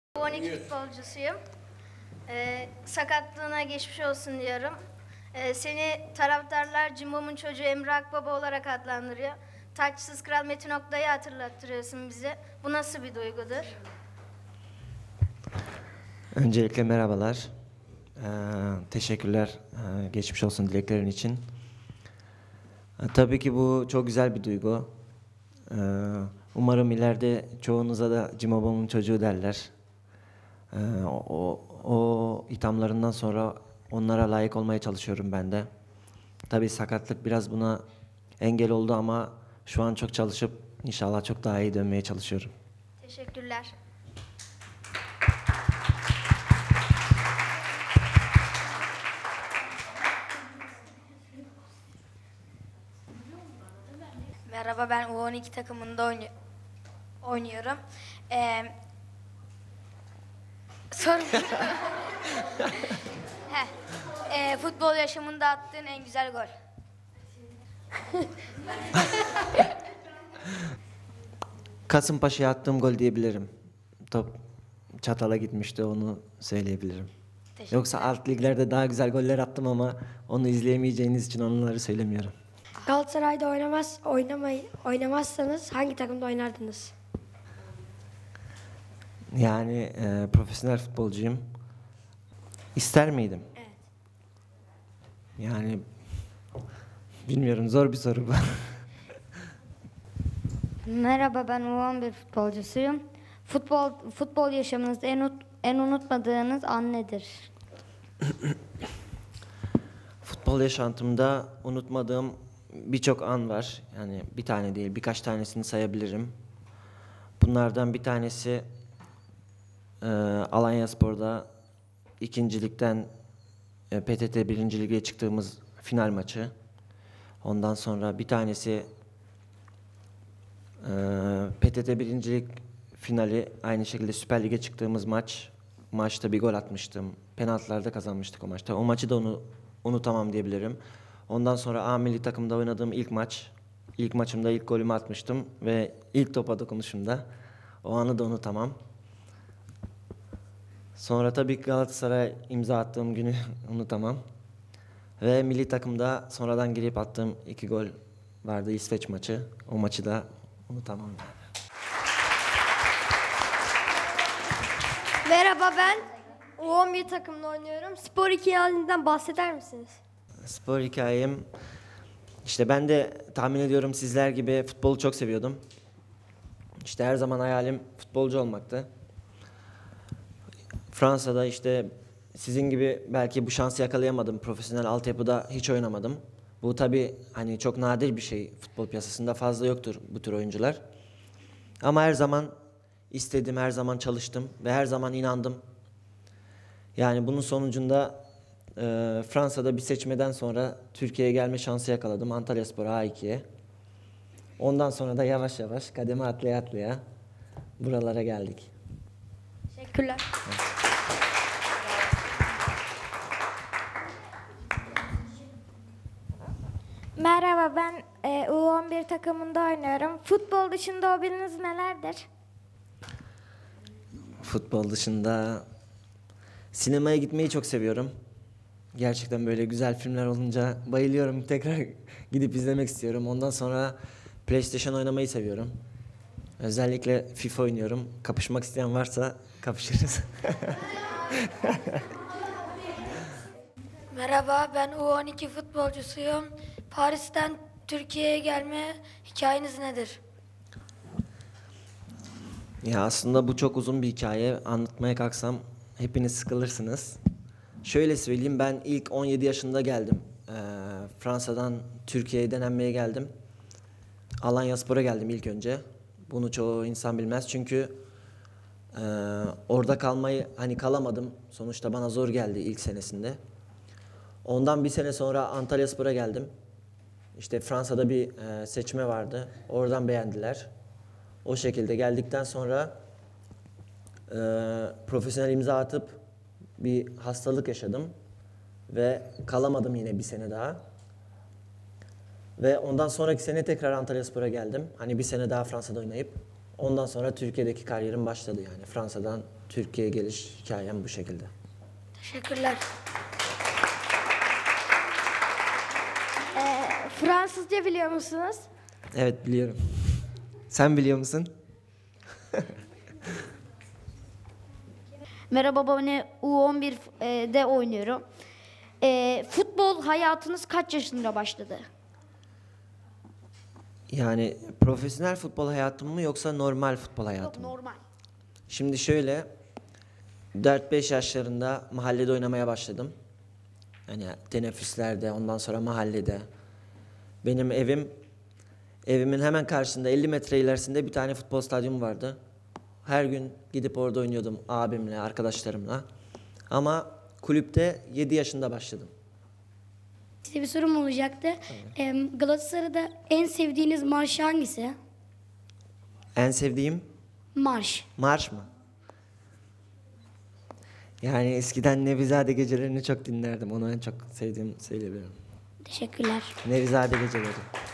U12 futbolcusuyum. Sakatlığına geçmiş olsun diyorum. Seni taraftarlar Cimbom'un çocuğu Emre Akbaba olarak adlandırıyor. Taçsız Kral Metin Oktay'ı hatırlattırıyorsun bize. Bu nasıl bir duygudur? Öncelikle merhabalar. Teşekkürler geçmiş olsun dileklerin için. Tabii ki bu çok güzel bir duygu. Umarım ileride çoğunuza da Cimbom'un çocuğu derler. O ithamlarından sonra onlara layık olmaya çalışıyorum ben de. Tabii sakatlık biraz buna engel oldu ama şu an çok çalışıp inşallah çok daha iyi dönmeye çalışıyorum. Teşekkürler. Merhaba, ben U12 takımında oynuyorum. Soru... Futbol yaşamında attığın en güzel gol. Kasımpaşa'ya attığım gol diyebilirim. Top çatala gitmişti, onu söyleyebilirim. Yoksa alt liglerde daha güzel goller attım ama onu izleyemeyeceğiniz için onları söylemiyorum. Galatasaray'da oynamazsanız hangi takımda oynardınız? Yani profesyonel futbolcuyum. İster miydim? Evet. Yani bilmiyorum, zor bir soru bu. Merhaba, ben U11 futbolcusuyum. Futbol yaşamınızda en unutmadığınız an nedir? Futbol yaşantımda unutmadığım birçok an var. Yani bir tane değil, birkaç tanesini sayabilirim. Bunlardan bir tanesi Alanyaspor'da ikincilikten PTT 1. Lig'e çıktığımız final maçı. Ondan sonra bir tanesi PTT 1. Lig finali, aynı şekilde Süper Lig'e çıktığımız maç. Maçta bir gol atmıştım. Penaltılarda kazanmıştık o maçta. O maçı da unutamam diyebilirim. Ondan sonra A milli takımda oynadığım ilk maç. İlk maçımda ilk golümü atmıştım ve ilk topa dokunuşumda. O anı da unutamam. Sonra tabii ki Galatasaray imza attığım günü unutamam. Ve milli takımda sonradan girip attığım 2 gol vardı, İsveç maçı. O maçı da unutamam. Merhaba, ben U11 takımında oynuyorum. Spor 2 halinden bahseder misiniz? Spor hikayem, işte ben de tahmin ediyorum sizler gibi futbolu çok seviyordum. İşte her zaman hayalim futbolcu olmaktı. Fransa'da işte sizin gibi belki bu şansı yakalayamadım. Profesyonel altyapıda hiç oynamadım. Bu tabii hani çok nadir bir şey, futbol piyasasında fazla yoktur bu tür oyuncular. Ama her zaman istedim, her zaman çalıştım ve her zaman inandım. Yani bunun sonucunda Fransa'da bir seçmeden sonra Türkiye'ye gelme şansı yakaladım, Antalyaspor A2'ye. Ondan sonra da yavaş yavaş kademe atlaya atlaya buralara geldik. Teşekkürler. Merhaba, ben U11 takımında oynuyorum. Futbol dışında hobiniz nelerdir? Futbol dışında sinemaya gitmeyi çok seviyorum. Gerçekten böyle güzel filmler olunca bayılıyorum. Tekrar gidip izlemek istiyorum. Ondan sonra PlayStation oynamayı seviyorum. Özellikle FIFA oynuyorum. Kapışmak isteyen varsa kapışırız. Merhaba, ben U12 futbolcusuyum. Paris'ten Türkiye'ye gelme hikayeniz nedir? Ya aslında bu çok uzun bir hikaye. Anlatmaya kalksam hepiniz sıkılırsınız. Şöyle söyleyeyim, ben ilk 17 yaşında geldim. Fransa'dan Türkiye'ye denenmeye geldim. Alanyaspor'a geldim ilk önce. Bunu çoğu insan bilmez çünkü orada kalmayı kalamadım. Sonuçta bana zor geldi ilk senesinde. Ondan bir sene sonra Antalyaspor'a geldim. İşte Fransa'da bir seçme vardı. Oradan beğendiler. O şekilde geldikten sonra profesyonel imza atıp bir hastalık yaşadım. Ve kalamadım yine bir sene daha. Ve ondan sonraki sene tekrar Antalyaspor'a geldim. Hani bir sene daha Fransa'da oynayıp. Ondan sonra Türkiye'deki kariyerim başladı yani. Fransa'dan Türkiye'ye geliş hikayem bu şekilde. Teşekkürler. Fransızca biliyor musunuz? Evet biliyorum. Sen biliyor musun? Merhaba, ben U11'de oynuyorum. Futbol hayatınız kaç yaşında başladı? Yani profesyonel futbol hayatım mı yoksa normal futbol hayatım mı? Normal. Şimdi şöyle 4-5 yaşlarında mahallede oynamaya başladım. Yani teneffüslerde, ondan sonra mahallede. Benim evimin hemen karşısında 50 metre ilerisinde bir tane futbol stadyumu vardı. Her gün gidip orada oynuyordum abimle, arkadaşlarımla. Ama kulüpte 7 yaşında başladım. Size bir sorum olacaktı. Galatasaray'da en sevdiğiniz marş hangisi? En sevdiğim Marş. marş mı? Yani eskiden Nevizade gecelerini çok dinlerdim. Onu en çok sevdiğim söyleyebilirim. Teşekkürler. Nevizade geceleri.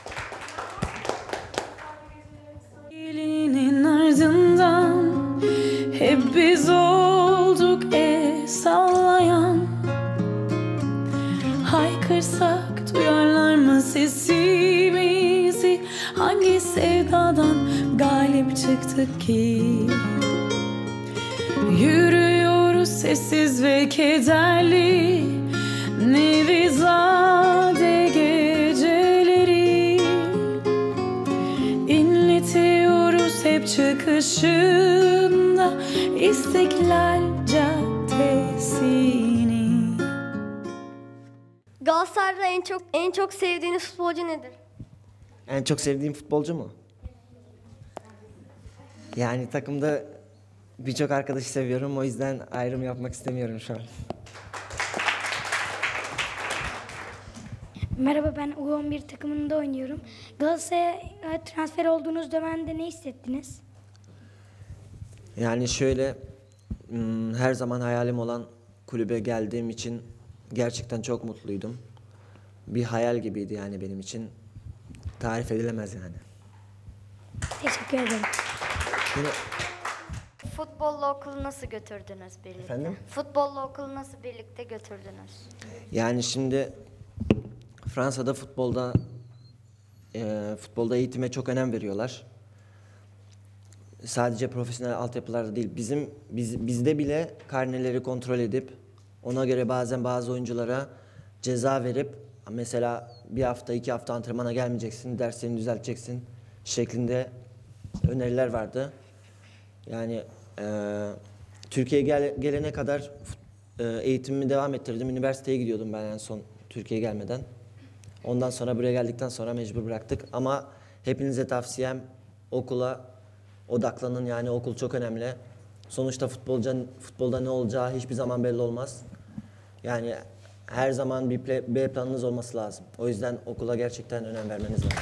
Elinin ardından hep biz olduk sallayan. Haykırsak duyarlar mı sesimizi? Hangi sevdadan galip çıktık ki? Yürüyoruz sessiz ve kederli, Nevizade geceleri. İnletiyoruz hep çıkışında İstiklal Caddesi'ni. Galatasaray'da en çok sevdiğiniz futbolcu nedir? En çok sevdiğim futbolcu mu? Yani takımda birçok arkadaşı seviyorum. O yüzden ayrım yapmak istemiyorum şu an. Merhaba, ben U11 takımında oynuyorum. Galatasaray'a transfer olduğunuz dönemde ne hissettiniz? Yani şöyle her zaman hayalim olan kulübe geldiğim için gerçekten çok mutluydum. Bir hayal gibiydi yani benim için. Tarif edilemez yani. Teşekkür ederim. Yine, Futbolla okulu nasıl götürdünüz birlikte? Efendim? Futbolla okulu nasıl birlikte götürdünüz? yani şimdi Fransa'da futbolda eğitime çok önem veriyorlar. Sadece profesyonel altyapılarda değil. Bizde bile karneleri kontrol edip ona göre bazen bazı oyunculara ceza verip mesela bir hafta 2 hafta antrenmana gelmeyeceksin, derslerini düzelteceksin şeklinde öneriler vardı. Yani Türkiye'ye gelene kadar eğitimimi devam ettirdim. Üniversiteye gidiyordum ben en son Türkiye'ye gelmeden. Ondan sonra buraya geldikten sonra mecbur bıraktık. Ama hepinize tavsiyem okula odaklanın. Yani okul çok önemli. Sonuçta futbolda ne olacağı hiçbir zaman belli olmaz. Yani her zaman bir B planınız olması lazım. O yüzden okula gerçekten önem vermeniz lazım.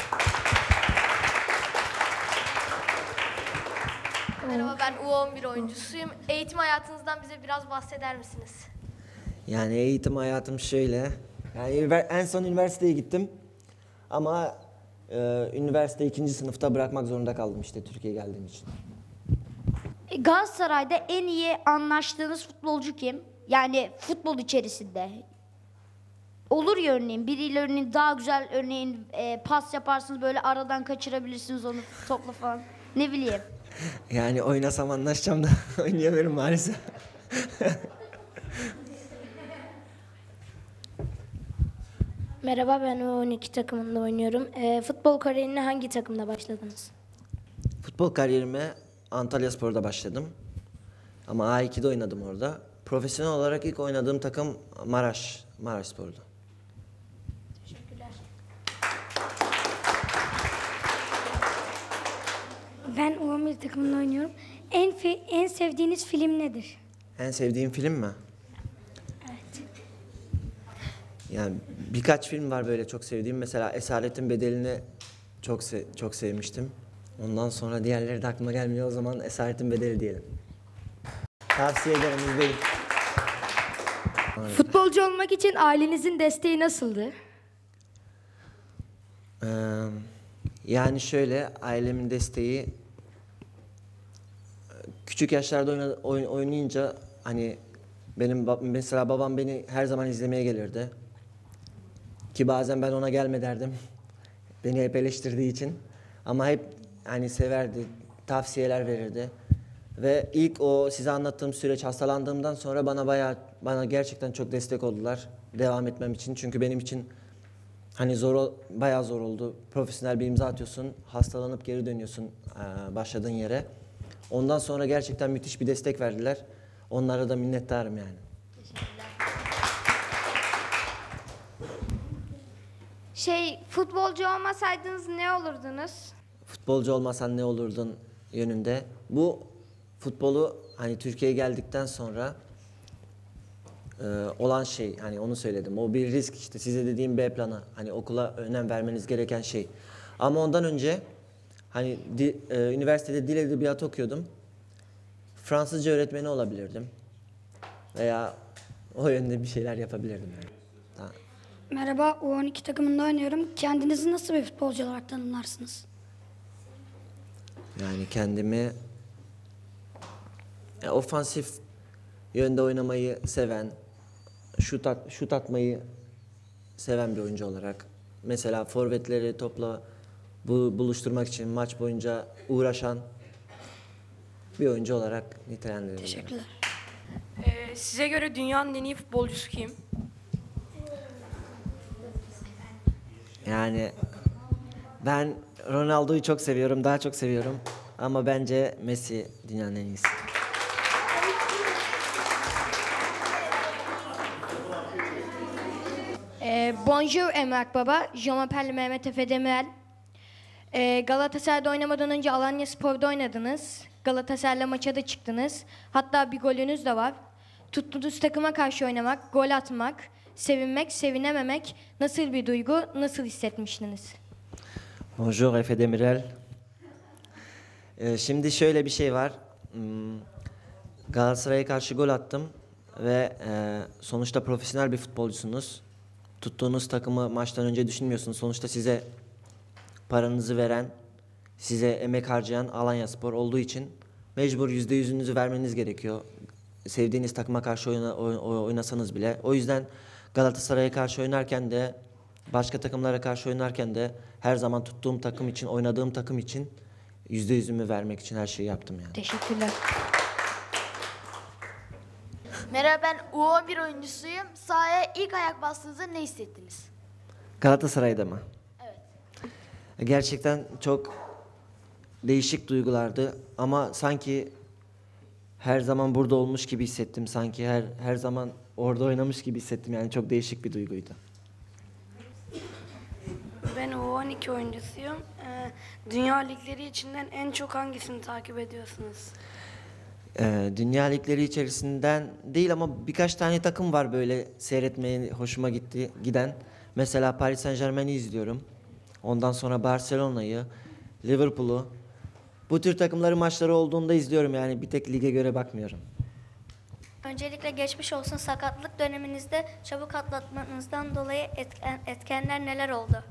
Merhaba, ben U11 oyuncusuyum. Eğitim hayatınızdan bize biraz bahseder misiniz? Yani eğitim hayatım şöyle. Yani en son üniversiteye gittim. Ama üniversite 2. sınıfta bırakmak zorunda kaldım işte Türkiye'ye geldiğim için. Galatasaray'da en iyi anlaştığınız futbolcu kim? Yani futbol içerisinde. Olur ya örneğin biriyle örneğin daha güzel örneğin pas yaparsınız böyle aradan kaçırabilirsiniz onu topla falan. Ne bileyim. Yani oynasam anlaşacağım da oynayamıyorum maalesef. Merhaba, ben U12 takımında oynuyorum. Futbol kariyerine hangi takımda başladınız? Futbol kariyerime Antalyaspor'da başladım. Ama A2'de oynadım orada. Profesyonel olarak ilk oynadığım takım Maraşspor'du. Teşekkürler. Ben U11 takımında oynuyorum. En sevdiğiniz film nedir? En sevdiğim film mi? Evet. Yani birkaç film var böyle çok sevdiğim. Mesela Esaretin Bedeli'ni çok sevmiştim. Ondan sonra diğerleri de aklıma gelmiyor. O zaman Esaretin Bedeli diyelim. Tavsiye ederim izleyin. Futbolcu olmak için ailenizin desteği nasıldı? Yani şöyle ailemin desteği küçük yaşlarda oynayınca hani mesela babam beni her zaman izlemeye gelirdi. Ki bazen ben ona gelme derdim. Beni hep eleştirdiği için. Ama hep hani severdi, tavsiyeler verirdi. Ve ilk o size anlattığım süreç hastalandığımdan sonra bana gerçekten çok destek oldular devam etmem için. Çünkü benim için hani bayağı zor oldu. Profesyonel bir imza atıyorsun, hastalanıp geri dönüyorsun başladığın yere. Ondan sonra gerçekten müthiş bir destek verdiler. Onlara da minnettarım yani. Futbolcu olmasaydınız ne olurdunuz? Futbolcu olmasan ne olurdun yönünde. Bu futbolu hani Türkiye'ye geldikten sonra olan şey, hani onu söyledim. O bir risk, işte size dediğim B planı, hani okula önem vermeniz gereken şey. Ama ondan önce hani üniversitede dil edebiyatı okuyordum. Fransızca öğretmeni olabilirdim. Veya o yönde bir şeyler yapabilirdim yani. Tamam. Merhaba, U12 takımında oynuyorum. Kendinizi nasıl bir futbolcu olarak tanımlarsınız? Yani kendimi ofansif yönde oynamayı seven, şut atmayı seven bir oyuncu olarak. Mesela forvetleri topla buluşturmak için maç boyunca uğraşan bir oyuncu olarak nitelendiriyorum. Teşekkürler. Size göre dünyanın en iyi futbolcusu kim? Yani ben Ronaldo'yu çok seviyorum, daha çok seviyorum. Ama bence Messi dünyanın en iyisi. Bonjour Emrah Baba, je m'appelle Mehmet Efe Demirel. Galatasaray'da oynamadan önce Alanyaspor'da oynadınız. Galatasaray'la maça da çıktınız. Hatta bir golünüz de var. Tuttuğunuz takıma karşı oynamak, gol atmak, sevinmek, sevinememek nasıl bir duygu, nasıl hissetmiştiniz? Bonjour Efe Demirel. Şimdi şöyle bir şey var. Galatasaray'a karşı gol attım ve sonuçta profesyonel bir futbolcusunuz. Tuttuğunuz takımı maçtan önce düşünmüyorsunuz. Sonuçta size paranızı veren, size emek harcayan Alanyaspor olduğu için mecbur %100'ünüzü vermeniz gerekiyor. Sevdiğiniz takıma karşı oynasanız bile. O yüzden Galatasaray'a karşı oynarken de, başka takımlara karşı oynarken de her zaman tuttuğum takım için, oynadığım takım için %100'ümü vermek için her şeyi yaptım yani. Teşekkürler. Merhaba, ben U11 oyuncusuyum. Sahaya ilk ayak bastığınızda ne hissettiniz? Galatasaray'da mı? Evet. Gerçekten çok değişik duygulardı ama sanki her zaman burada olmuş gibi hissettim. Sanki her zaman orada oynamış gibi hissettim. Yani çok değişik bir duyguydu. Ben U12 oyuncusuyum. Dünya ligleri içinden en çok hangisini takip ediyorsunuz? Dünya ligleri içerisinden değil ama birkaç tane takım var böyle seyretmeye hoşuma giden. Mesela Paris Saint-Germain'i izliyorum. Ondan sonra Barcelona'yı, Liverpool'u. Bu tür takımların maçları olduğunda izliyorum yani bir tek lige göre bakmıyorum. Öncelikle geçmiş olsun, sakatlık döneminizde çabuk atlatmanızdan dolayı etkenler neler oldu?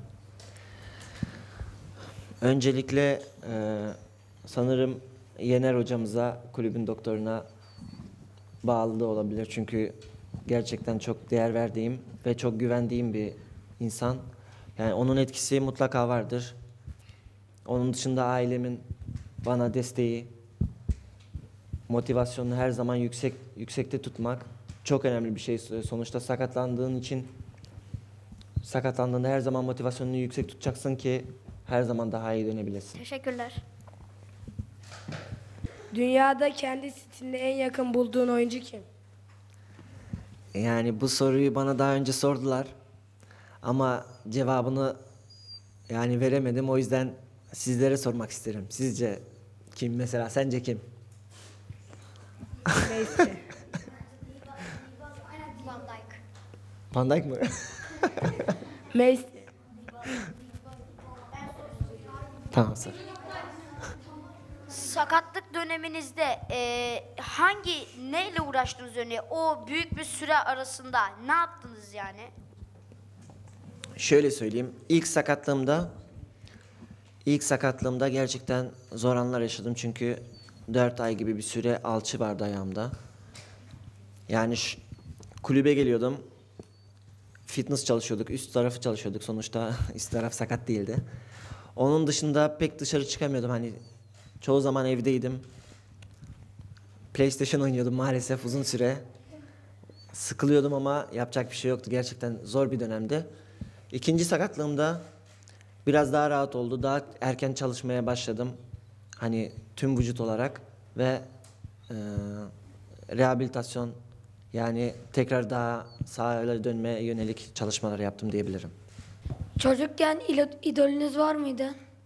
Öncelikle sanırım Yener hocamıza, kulübün doktoruna bağlı da olabilir. Çünkü gerçekten çok değer verdiğim ve çok güvendiğim bir insan. Yani onun etkisi mutlaka vardır. Onun dışında ailemin bana desteği, motivasyonunu her zaman yüksekte tutmak çok önemli bir şey. Sonuçta sakatlandığında her zaman motivasyonunu yüksek tutacaksın ki her zaman daha iyi dönebilesin. Teşekkürler. Dünyada kendi stiline en yakın bulduğun oyuncu kim? Yani bu soruyu bana daha önce sordular. Ama cevabını yani veremedim. O yüzden sizlere sormak isterim. Sizce kim mesela? Sence kim? Neyse. Van Dijk. Van Dijk mı? Messi. Tamam sor. Sakatlık döneminizde neyle uğraştınız örneğin? O büyük bir süre arasında ne yaptınız yani? Şöyle söyleyeyim. İlk sakatlığımda gerçekten zor anlar yaşadım çünkü 4 ay gibi bir süre alçı vardı ayağımda. Yani kulübe geliyordum. Fitness çalışıyorduk, üst tarafı çalışıyorduk. Sonuçta üst taraf sakat değildi. Onun dışında pek dışarı çıkamıyordum. Hani çoğu zaman evdeydim. PlayStation oynuyordum maalesef uzun süre. Sıkılıyordum ama yapacak bir şey yoktu. Gerçekten zor bir dönemdi. İkinci sakatlığımda biraz daha rahat oldu. Daha erken çalışmaya başladım. Hani tüm vücut olarak ve rehabilitasyon, yani tekrar daha sahaya dönmeye yönelik çalışmalar yaptım diyebilirim. Çocukken idolünüz var mıydı?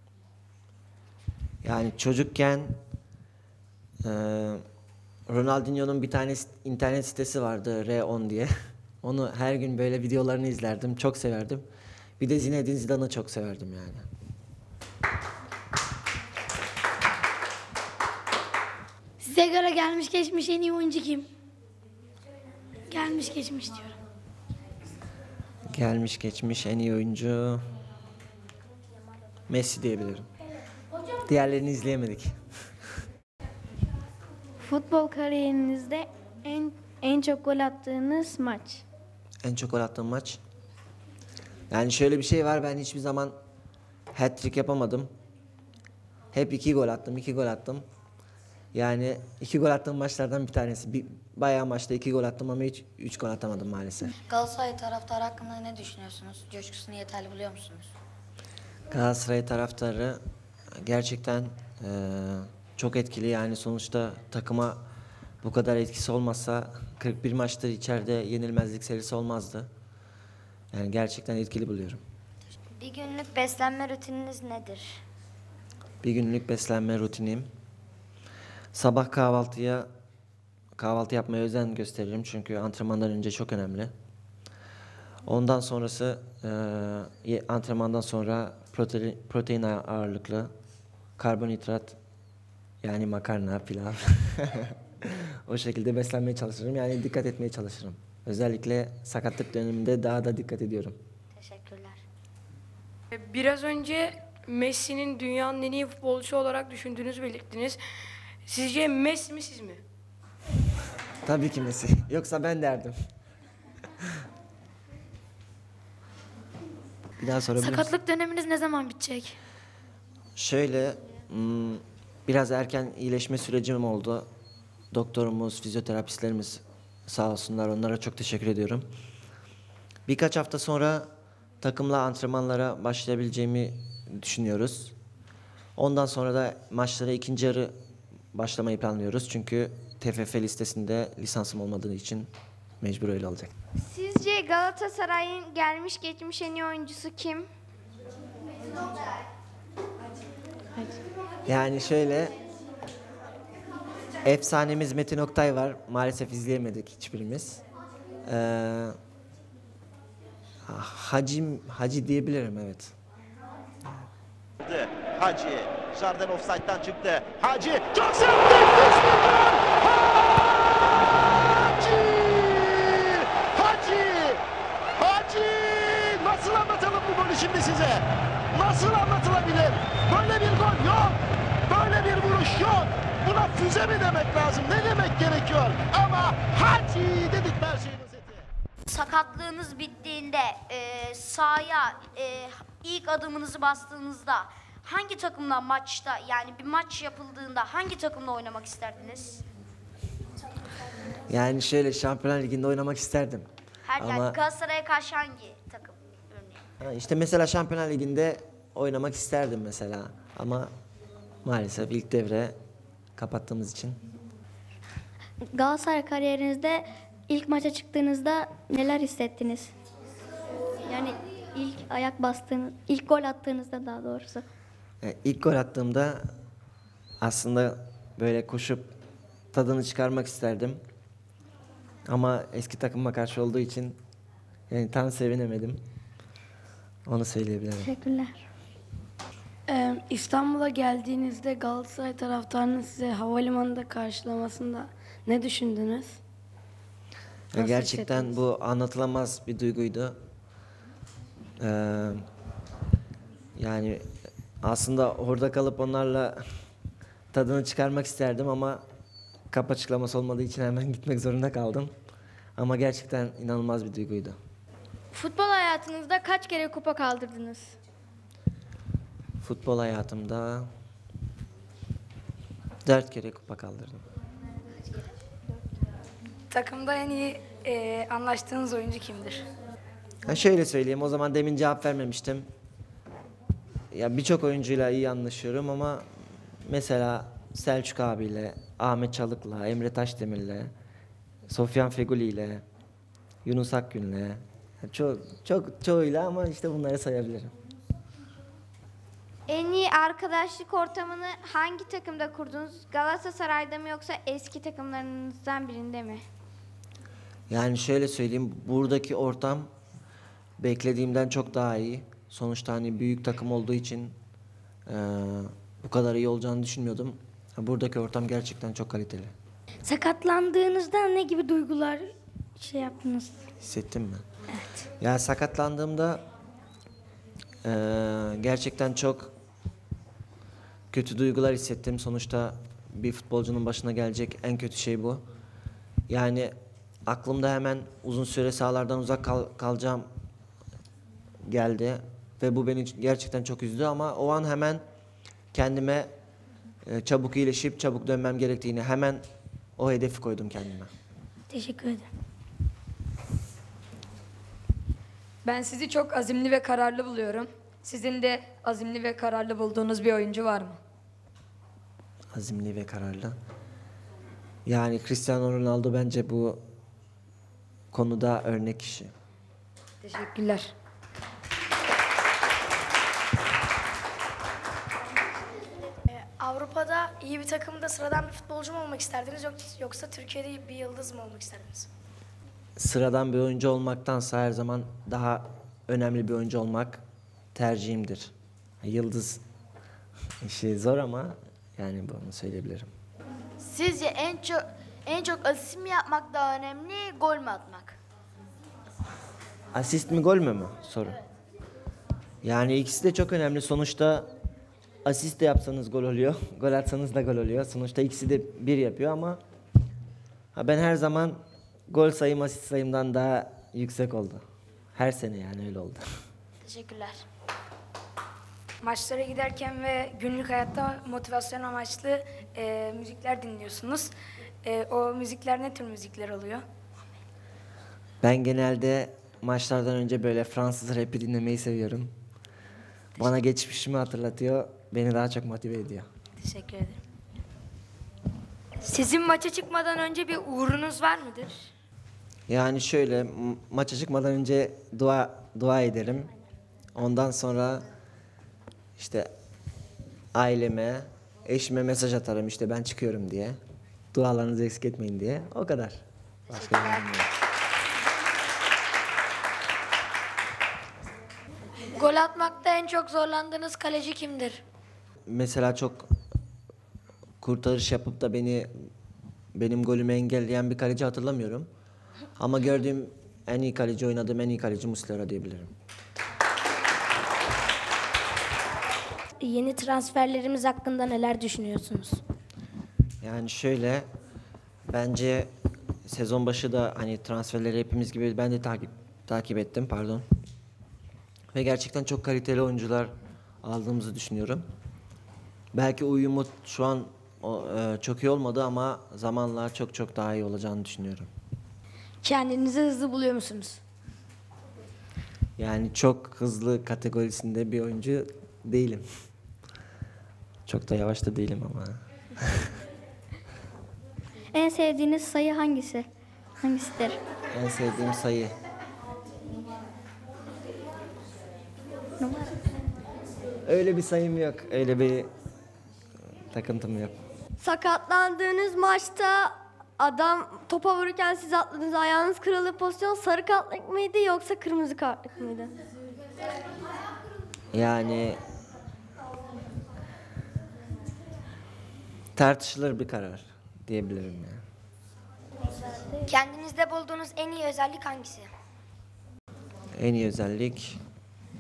Yani çocukken Ronaldinho'nun bir tane internet sitesi vardı, R10 diye. Onu her gün böyle videolarını izlerdim. Çok severdim. Bir de Zinedine Zidane'ı çok severdim yani. Size göre gelmiş geçmiş en iyi oyuncu kim? Gelmiş geçmiş diyorum. Gelmiş geçmiş en iyi oyuncu Messi diyebilirim. Diğerlerini izleyemedik. Futbol kariyerinizde en çok gol attığınız maç. En çok gol attığım maç. Yani şöyle bir şey var, ben hiçbir zaman hat-trick yapamadım. Hep 2 gol attım, 2 gol attım. Yani 2 gol attığım maçlardan bir tanesi. Bayağı maçta 2 gol attım ama hiç 3 gol atamadım maalesef. Galatasaray taraftarı hakkında ne düşünüyorsunuz? Coşkusunu yeterli buluyor musunuz? Galatasaray taraftarı gerçekten çok etkili. Yani sonuçta takıma bu kadar etkisi olmazsa 41 maçtır içeride yenilmezlik serisi olmazdı. Yani gerçekten etkili buluyorum. Bir günlük beslenme rutininiz nedir? Bir günlük beslenme rutinim. Sabah kahvaltı yapmaya özen gösteririm çünkü antrenmandan önce çok önemli. Ondan sonrası antrenmandan sonra protein ağırlıklı, karbonhidrat, yani makarna, pilav. O şekilde beslenmeye çalışırım. Yani dikkat etmeye çalışırım. Özellikle sakatlık döneminde daha da dikkat ediyorum. Teşekkürler. Biraz önce Messi'nin dünyanın en iyi futbolcusu olarak düşündüğünüzü belirttiniz. Sizce Messi mi siz mi? Tabii ki Messi. Yoksa ben derdim. Bir daha sorabilir misin? Sakatlık döneminiz ne zaman bitecek? Şöyle, biraz erken iyileşme sürecim oldu. Doktorumuz, fizyoterapistlerimiz sağ olsunlar. Onlara çok teşekkür ediyorum. Birkaç hafta sonra takımla antrenmanlara başlayabileceğimi düşünüyoruz. Ondan sonra da maçlara ikinci yarı başlamayı planlıyoruz. Çünkü TFF listesinde lisansım olmadığı için mecbur öyle olacak. Sizce Galatasaray'ın gelmiş geçmiş en iyi oyuncusu kim? Yani şöyle, efsanemiz Metin Oktay var. Maalesef izleyemedik hiçbirimiz. Hacı diyebilirim, evet. Hacı, Jarden offside'dan çıktı. Hacı, çok sert nefis bir gol! Hacı! Nasıl anlatalım bu golü şimdi size? Nasıl anlatılabilir? Böyle bir gol yok. Böyle bir vuruş yok. Buna füze mi demek lazım? Ne demek gerekiyor? Ama Hacı dedik her şeyin özeti. Sakatlığınız bittiğinde sahaya ilk adımınızı bastığınızda hangi takımla maçta, yani bir maç yapıldığında hangi takımla oynamak isterdiniz? Yani şöyle, Şampiyonlar Ligi'nde oynamak isterdim. Yani Galatasaray'a karşı hangi takım örneğin? İşte mesela Şampiyonlar Ligi'nde oynamak isterdim mesela. Ama maalesef ilk devre kapattığımız için. Galatasaray kariyerinizde ilk maça çıktığınızda neler hissettiniz? Yani ilk gol attığınızda daha doğrusu. İlk gol attığımda aslında böyle koşup tadını çıkarmak isterdim. Ama eski takıma karşı olduğu için yani tam sevinemedim. Onu söyleyebilirim. Teşekkürler. İstanbul'a geldiğinizde Galatasaray taraftarının size havalimanında karşılamasında ne düşündünüz? Nasıl Gerçekten hissettiniz? bu anlatılamaz bir duyguydu. Yani aslında orada kalıp onlarla tadını çıkarmak isterdim ama kap açıklaması olmadığı için hemen gitmek zorunda kaldım. Ama gerçekten inanılmaz bir duyguydu. Futbol hayatınızda kaç kere kupa kaldırdınız? Futbol hayatımda 4 kere kupa kaldırdım. Takımda en iyi anlaştığınız oyuncu kimdir? Şöyle söyleyeyim, o zaman demin cevap vermemiştim. Ya birçok oyuncuyla iyi anlaşıyorum ama mesela Selçuk abiyle, Ahmet Çalık'la, Emre Taşdemir'le, Sofyan Feguli'yle, Yunus Akgün'le, çoğuyla ama işte bunları sayabilirim. En iyi arkadaşlık ortamını hangi takımda kurdunuz? Galatasaray'da mı yoksa eski takımlarınızdan birinde mi? Yani şöyle söyleyeyim, buradaki ortam beklediğimden çok daha iyi. Sonuçta hani büyük takım olduğu için bu kadar iyi olacağını düşünmüyordum. Buradaki ortam gerçekten çok kaliteli. Sakatlandığınızda ne gibi duygular yaptınız? Hissettim mi? Evet. Ya sakatlandığımda gerçekten çok kötü duygular hissettim. Sonuçta bir futbolcunun başına gelecek en kötü şey bu. Yani aklımda hemen uzun süre sahalardan uzak kalacağım geldi. Ve bu beni gerçekten çok üzdü ama o an hemen kendime çabuk iyileşip çabuk dönmem gerektiğini hemen o hedefi koydum kendime. Teşekkür ederim. Ben sizi çok azimli ve kararlı buluyorum. Sizin de azimli ve kararlı bulduğunuz bir oyuncu var mı? Azimli ve kararlı. Yani Cristiano Ronaldo bence bu konuda örnek kişi. Teşekkürler. Avrupa'da iyi bir takımda sıradan bir futbolcu mu olmak isterdiniz yoksa Türkiye'de bir yıldız mı olmak isterdiniz? Sıradan bir oyuncu olmaktansa her zaman daha önemli bir oyuncu olmak tercihimdir. Yıldız işi zor ama yani bunu söyleyebilirim. Sizce en çok asist mi yapmak daha önemli, gol mü atmak? Asist mi gol mü soru? Yani ikisi de çok önemli. Sonuçta asist de yapsanız gol oluyor. Gol atsanız da gol oluyor. Sonuçta ikisi de bir yapıyor ama ben her zaman gol sayım asist sayımdan daha yüksek oldu. Her sene yani öyle oldu. Teşekkürler. Maçlara giderken ve günlük hayatta motivasyon amaçlı müzikler dinliyorsunuz. O müzikler ne tür müzikler oluyor? Ben genelde maçlardan önce böyle Fransız rapi dinlemeyi seviyorum. Bana geçmişimi hatırlatıyor. Beni daha çok motive ediyor. Teşekkür ederim. Sizin maça çıkmadan önce bir uğrunuz var mıdır? Yani şöyle maça çıkmadan önce dua ederim. Ondan sonra işte aileme, eşime mesaj atarım işte ben çıkıyorum diye. Dualarınızı eksik etmeyin diye. O kadar. Başka bir şey yok. Gol atmakta en çok zorlandığınız kaleci kimdir? Mesela çok kurtarış yapıp da benim golümü engelleyen bir kaleci hatırlamıyorum. Ama gördüğüm en iyi kaleci, oynadığım en iyi kaleci Muslera diyebilirim. Yeni transferlerimiz hakkında neler düşünüyorsunuz? Yani şöyle, bence sezon başı da hani transferleri hepimiz gibi ben de takip ettim, pardon. Ve gerçekten çok kaliteli oyuncular aldığımızı düşünüyorum. Belki uyumu şu an çok iyi olmadı ama zamanla çok daha iyi olacağını düşünüyorum. Kendinizi hızlı buluyor musunuz? Yani çok hızlı kategorisinde bir oyuncu değilim. Çok da yavaş da değilim ama. En sevdiğiniz sayı hangisi? Hangisidir? En sevdiğim sayı. Numara. Öyle bir sayım yok. Öyle bir takıntım yok. Sakatlandığınız maçta adam topa vururken siz atladınız, ayağınız kırıldı, pozisyon sarı kartlık mıydı yoksa kırmızı kartlık mıydı? Yani tartışılır bir karar diyebilirim yani. Kendinizde bulduğunuz en iyi özellik hangisi? En iyi özellik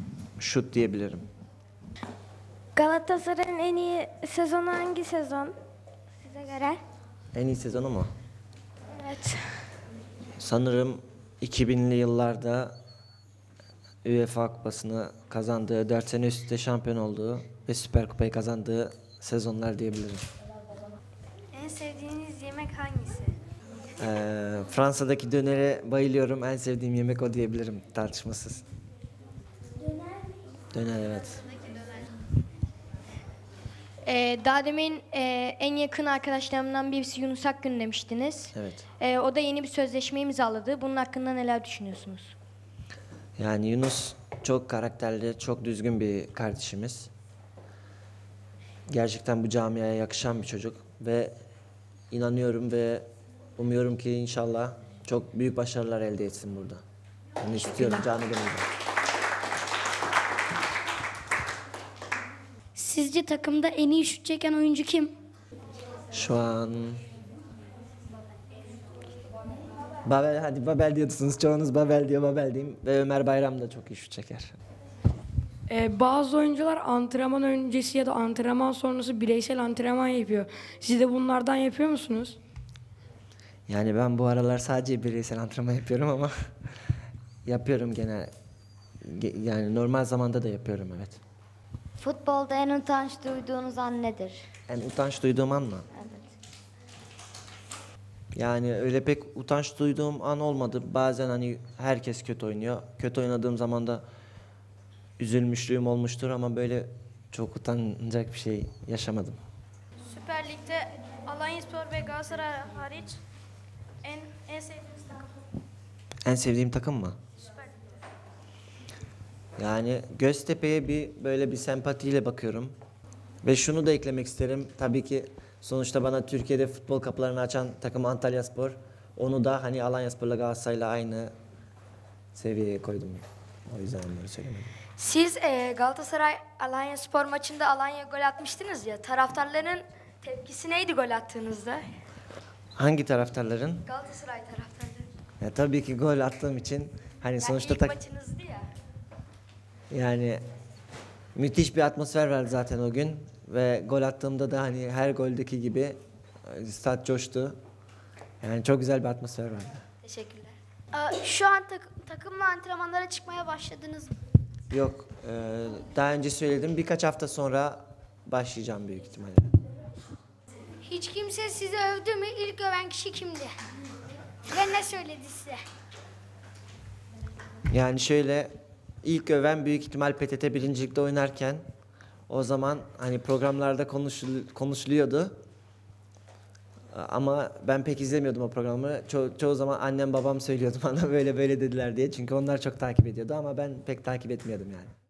şut diyebilirim. Galatasaray'ın en iyi sezonu hangi sezon? göre. En iyi sezonu mu? Evet. Sanırım 2000'li yıllarda UEFA Kupası'nı kazandığı, 4 sene üst üste şampiyon olduğu ve Süper Kupayı kazandığı sezonlar diyebilirim. En sevdiğiniz yemek hangisi? Fransa'daki dönere bayılıyorum. En sevdiğim yemek o diyebilirim tartışmasız. Döner, evet. Daha demin en yakın arkadaşlarımdan birisi Yunus Akgün demiştiniz. Evet. O da yeni bir sözleşme imzaladı. Bunun hakkında neler düşünüyorsunuz? Yani Yunus çok karakterli, çok düzgün bir kardeşimiz. Gerçekten bu camiaya yakışan bir çocuk ve inanıyorum ve umuyorum ki inşallah çok büyük başarılar elde etsin burada. Bunu istiyorum canı gönülden. Sizce takımda en iyi şut çeken oyuncu kim? Şu an Babel, hadi Babel diyorsunuz. Çoğunuz Babel diyor, Babel diyeyim. Ve Ömer Bayram da çok iyi şut çeker. Bazı oyuncular antrenman öncesi ya da antrenman sonrası bireysel antrenman yapıyor. Siz de bunlardan yapıyor musunuz? Yani ben bu aralar sadece bireysel antrenman yapıyorum ama yapıyorum gene. Yani normal zamanda da yapıyorum, evet. Futbolda en utanç duyduğunuz an nedir? En utanç duyduğum an mı? Evet. Yani öyle pek utanç duyduğum an olmadı. Bazen hani herkes kötü oynuyor. Kötü oynadığım zaman da üzülmüşlüğüm olmuştur ama böyle çok utanacak bir şey yaşamadım. Süper Lig'de Alanyaspor ve Galatasaray hariç en sevdiğiniz takım? En sevdiğim takım mı? Süper Lig'de. Yani Göztepe'ye böyle bir sempatiyle bakıyorum. Ve şunu da eklemek isterim. Tabii ki sonuçta bana Türkiye'de futbol kapılarını açan takım Antalyaspor. Onu da hani Alanyaspor'la Galatasaray'la aynı seviyeye koydum. O yüzden onları söylemedim. Siz Galatasaray Alanyaspor maçında Alanya'ya gol atmıştınız ya. Taraftarların tepkisi neydi gol attığınızda? Hangi taraftarların? Galatasaray taraftarları. Ya tabii ki gol attığım için hani sonuçta ilk maçınızdı ya. yani müthiş bir atmosfer vardı zaten o gün ve gol attığımda da hani her goldeki gibi stat coştu. Yani çok güzel bir atmosfer vardı. Teşekkürler. Şu an takımla antrenmanlara çıkmaya başladınız mı? Yok, daha önce söyledim, birkaç hafta sonra başlayacağım büyük ihtimalle. Hiç kimse sizi övdü mü? İlk öven kişi kimdi? Ve ne söyledi size? Yani şöyle, ilk öven büyük ihtimal PTT birincilikte oynarken o zaman hani programlarda konuşuluyordu. Ama ben pek izlemiyordum o programı. Çoğu zaman annem babam söylüyordu bana böyle böyle dediler diye. Çünkü onlar çok takip ediyordu ama ben pek takip etmiyordum yani.